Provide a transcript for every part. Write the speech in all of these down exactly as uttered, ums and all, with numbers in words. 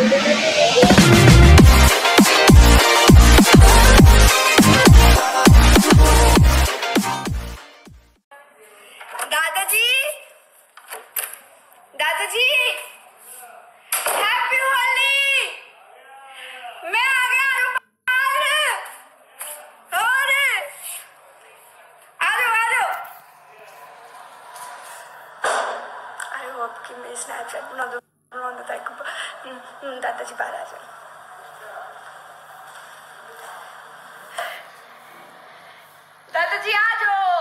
दादाजी, दादाजी, हैप्पी होली। मैं आ गया और और आ जाओ आ जाओ। आई होप कि मैं स्नैपचैट बना दूँ बना दूँ ताकि दादाजी बाहर आ जाए। दादाजी आ जाओ।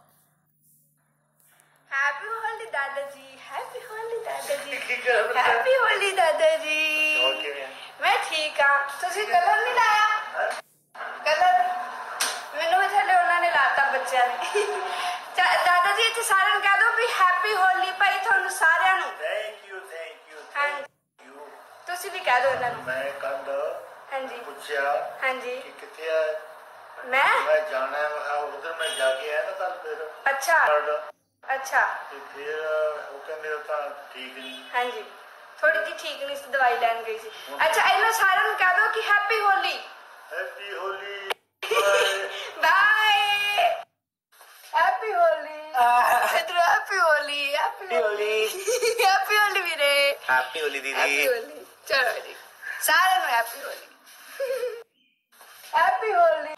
हैप्पी होली दादाजी, हैप्पी होली दादाजी, हैप्पी होली दादाजी। मैं ठीक हाँ। तुसी कलर नहीं लाया? कलर मैनू भी थले उन्होंने लाता बच्चों ने। दादाजी इत्थे सारिਆਂ ਨੂੰ कह दो भी हैप्पी होली भाई ਤੁਹਾਨੂੰ ਸਾਰਿਆਂ ਨੂੰ। थैंक यू थैंक यू हाँ तुसी भी कह दो ਇਹਨਾਂ ਨੂੰ। मैं कल हाँ जी पूछा हाँ जी कि किथे है मैं मैं जाना है उधर मैं जाके आया ना कल फिर अच्छा अच्छा ਤੇ ਫਿਰ ਉਹ ਕਹਿੰਦੇ ਉਹ ਤਾਂ ਠੀਕ ਨਹੀਂ। हाँ जी थोड़ी जी ठीक नहीं सी दवाई लैन गई सी। अच्छा ਇਹਨਾਂ ਸਾਰਿਆਂ ਨੂੰ कह दो कि happy Holi. Happy Holi bye happy Holi इधर happy Holi happy Holi happy Holi वीरे हैप्पी होली दीदी हैप्पी होली चलो जी सारे ਨੂੰ हैप्पी होली हैप्पी होली